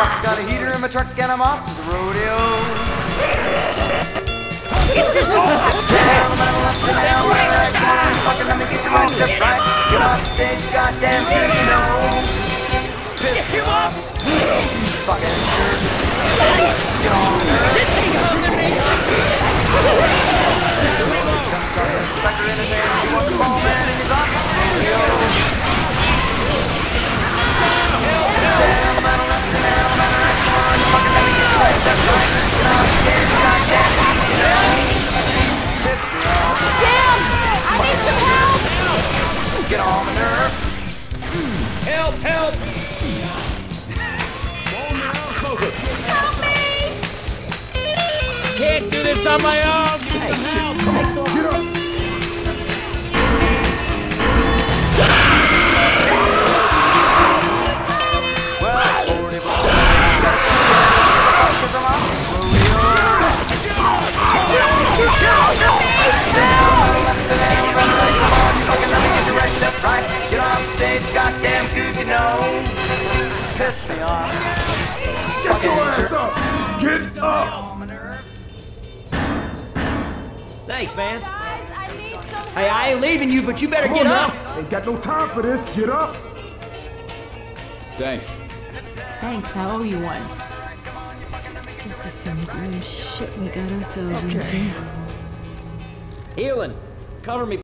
Fucking got a heater in my truck and I'm off to the rodeo. Fucking let me get your right step right. Get off stage, goddamn, you know. Piss me off. Fucking jerk. Get on nerves. Got an inspector in his hand. He wants the ball man and he's off the rodeo. Fucking let me get your right step right. Get off stage, goddamn, you know. Piss me off. Damn! I need some help! Get on my nerves. Help! Help! Help me! Can't do this on my own! Get some help! Come on, get up! Well, it's 40 bucks. Cause I'm off the rodeo. Fucking let me get the right step right. Get on stage, goddamn good, you know. Piss me off. Get your ass up! Get up! Thanks, man. Guys, I need some help. Hey, I ain't leaving you, but you better Come get on up! now. Ain't got no time for this. Get up! Thanks. Thanks, I owe you one. This is some grim shit we got ourselves into. Healing, cover me.